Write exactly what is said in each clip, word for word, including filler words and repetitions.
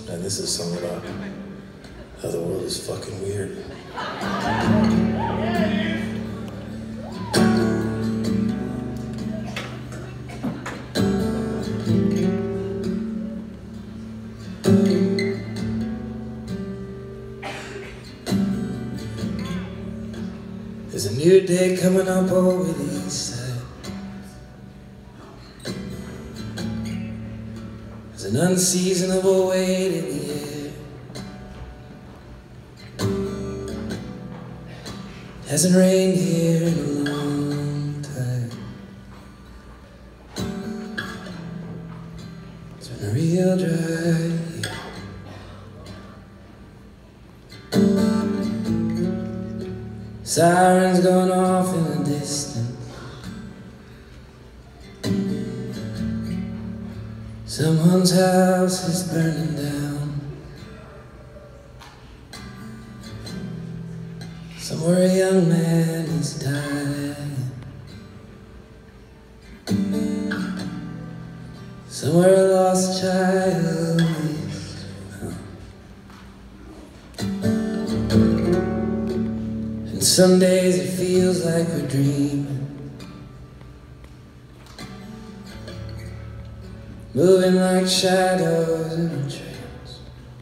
and this is a song about how the world is fucking weird. There's a new day coming up over the east side. There's an unseasonable weight in the air. It hasn't rained here in a long time. It's been real dry here. Sirens going off in the distance. Someone's house is burning down. Somewhere a young man is dying. Somewhere a lost child is found. And some days it feels like we're dreaming, moving like shadows in a trance.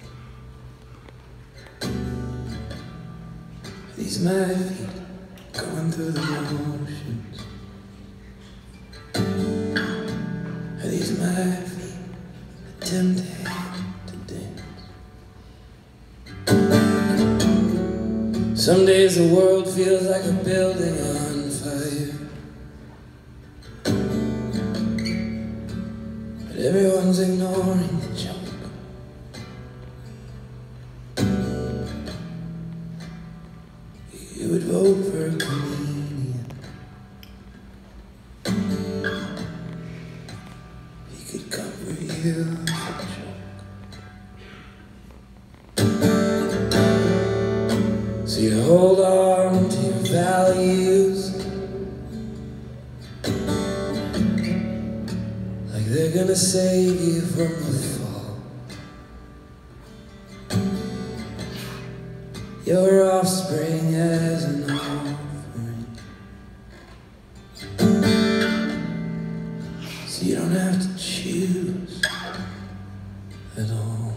These my feet going through the motions. Are these my feet attempting to dance? Some days the world feels like a building on fire. Everyone's ignoring the junk. You would vote for a comedian. He could cover you for junk. So you hold on to your values, they're gonna save you from the fall. Your offspring as an offering, so you don't have to choose at all.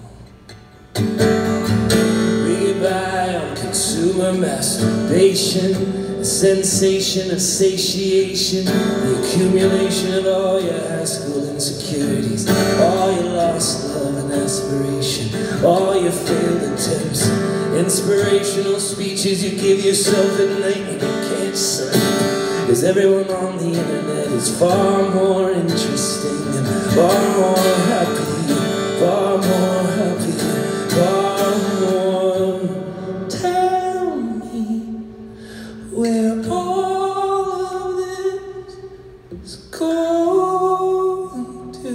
Bring it by on consumer masturbation, a sensation of satiation, the accumulation of all your high school insecurities, all your lost love and aspiration, all your failed attempts, inspirational speeches you give yourself at night when you can't sleep. Because everyone on the internet is far more interesting and far more happy, far more happy, far more. Tell me where all of this is going to,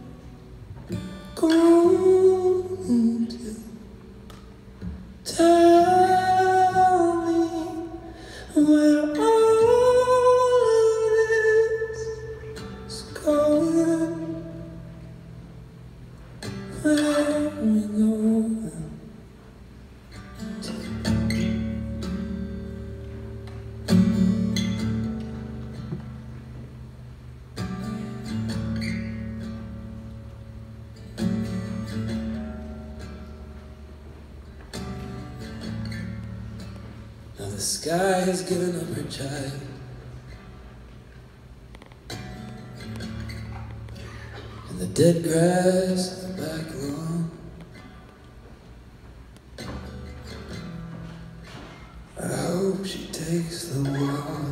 going to. Tell me where all of this is going, where we going to. Now the sky has given up her child, and the dead grass of the back lawn. I hope she takes the walk.